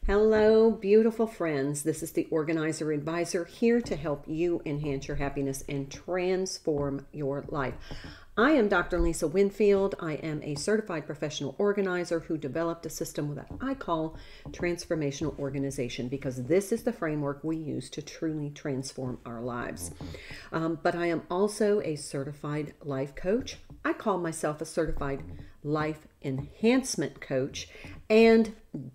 Hello, beautiful friends. This is the Organizer Advisor here to help you enhance your happiness and transform your life. I am Dr. Lisa Winfield. I am a certified professional organizer who developed a system that I call Transformational Organization because this is the framework we use to truly transform our lives. But I am also a certified life coach. I call myself a certified life enhancement coach and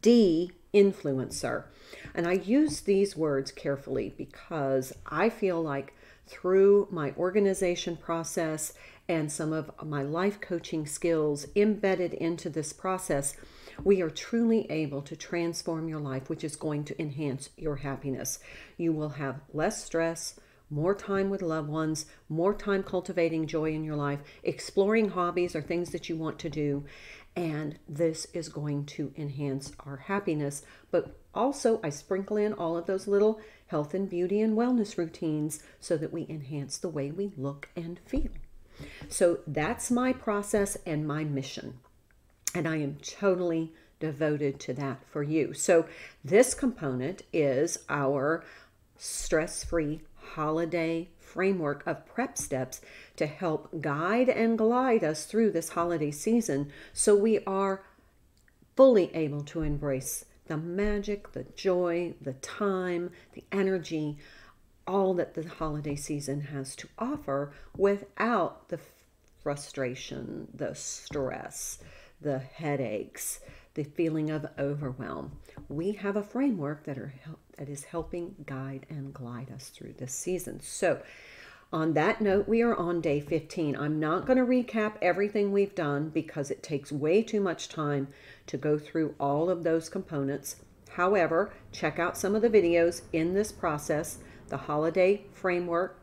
influencer. And I use these words carefully because I feel like through my organization process and some of my life coaching skills embedded into this process, we are truly able to transform your life, which is going to enhance your happiness. You will have less stress, more time with loved ones, more time cultivating joy in your life, exploring hobbies or things that you want to do. And this is going to enhance our happiness. But also I sprinkle in all of those little health and beauty and wellness routines so that we enhance the way we look and feel. So that's my process and my mission. And I am totally devoted to that for you. So this component is our stress-free holiday framework of prep steps to help guide and glide us through this holiday season so we are fully able to embrace the magic, the joy, the time, the energy, all that the holiday season has to offer without the frustration, the stress, the headaches, the feeling of overwhelm. We have a framework that is helping guide and glide us through this season. So on that note, we are on day 15. I'm not going to recap everything we've done because it takes way too much time to go through all of those components. However, check out some of the videos in this process, the holiday framework,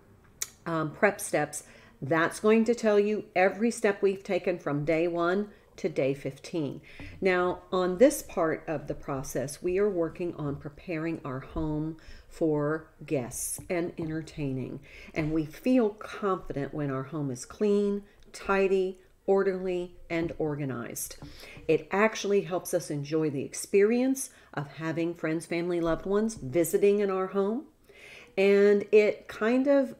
prep steps. That's going to tell you every step we've taken from day 1 to day 15. Now, on this part of the process, we are working on preparing our home for guests and entertaining. And we feel confident when our home is clean, tidy, orderly, and organized. It actually helps us enjoy the experience of having friends, family, loved ones visiting in our home. And it kind of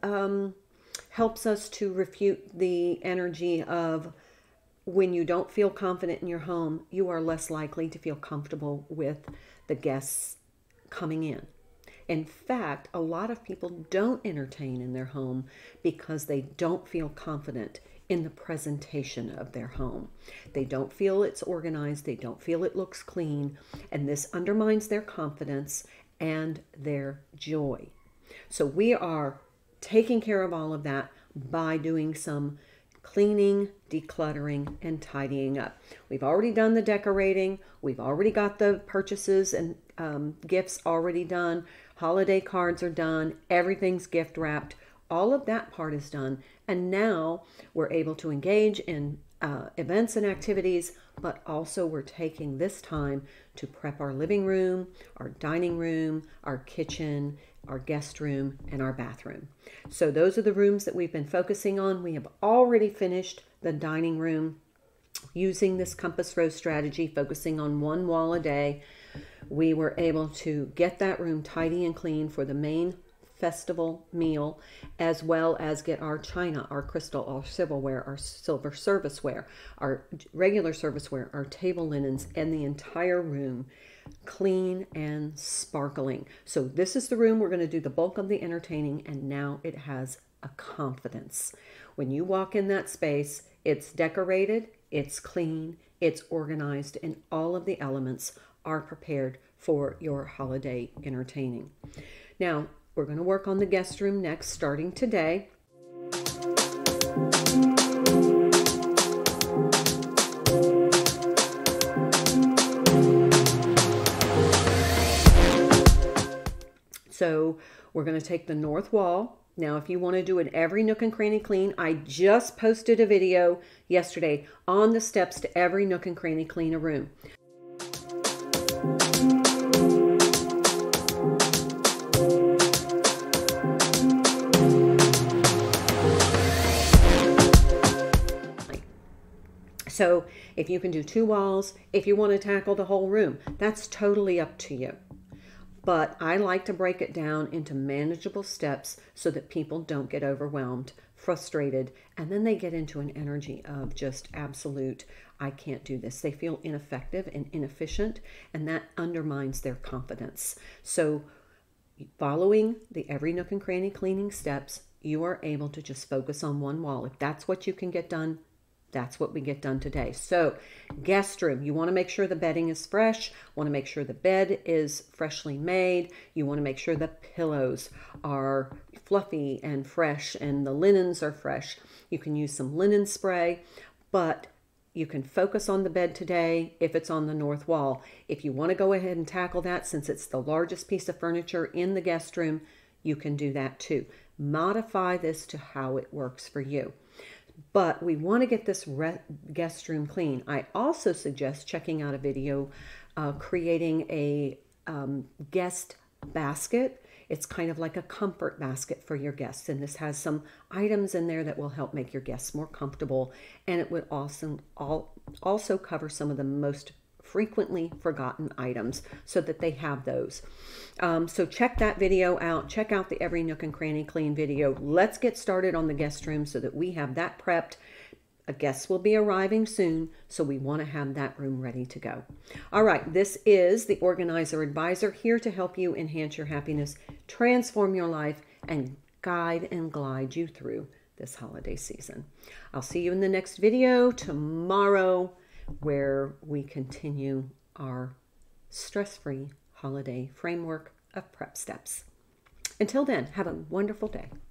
helps us to refute the energy of when you don't feel confident in your home, you are less likely to feel comfortable with the guests coming in. In fact, a lot of people don't entertain in their home because they don't feel confident in the presentation of their home. They don't feel it's organized. They don't feel it looks clean. And this undermines their confidence and their joy. So we are taking care of all of that by doing some cleaning, decluttering, and tidying up. We've already done the decorating. We've already got the purchases and gifts already done. Holiday cards are done. Everything's gift wrapped. All of that part is done. And now we're able to engage in events and activities, but also we're taking this time to prep our living room, our dining room, our kitchen, our guest room, and our bathroom. So those are the rooms that we've been focusing on. We have already finished the dining room using this compass rose strategy, focusing on one wall a day. We were able to get that room tidy and clean for the main festival meal, as well as get our china, our crystal, our silverware, our silver serviceware, our regular serviceware, our table linens, and the entire room clean and sparkling. So this is the room we're going to do the bulk of the entertaining, and now it has a confidence. When you walk in that space, it's decorated, it's clean, it's organized, and all of the elements are prepared for your holiday entertaining. Now, we're going to work on the guest room next, starting today. So we're going to take the north wall. Now, if you want to do it every nook and cranny clean, I just posted a video yesterday on the steps to every nook and cranny clean a room. So if you can do 2 walls, if you want to tackle the whole room, that's totally up to you. But I like to break it down into manageable steps so that people don't get overwhelmed, frustrated, and then they get into an energy of just absolute, I can't do this. They feel ineffective and inefficient, and that undermines their confidence. So following the every nook and cranny cleaning steps, you are able to just focus on one wall. If that's what you can get done, that's what we get done today. So guest room, you want to make sure the bedding is fresh, want to make sure the bed is freshly made, you want to make sure the pillows are fluffy and fresh and the linens are fresh. You can use some linen spray, but you can focus on the bed today if it's on the north wall. If you want to go ahead and tackle that, since it's the largest piece of furniture in the guest room, you can do that too. Modify this to how it works for you. But we want to get this guest room clean. I also suggest checking out a video creating a guest basket. It's kind of like a comfort basket for your guests. And this has some items in there that will help make your guests more comfortable. And it would also cover some of the most frequently forgotten items so that they have those. So check that video out. Check out the Every Nook and Cranny Clean video. Let's get started on the guest room so that we have that prepped. A guest will be arriving soon, so we want to have that room ready to go. All right, this is the Organizer Advisor, here to help you enhance your happiness, transform your life, and guide and glide you through this holiday season. I'll see you in the next video tomorrow, where we continue our stress-free holiday framework of prep steps. Until then, have a wonderful day.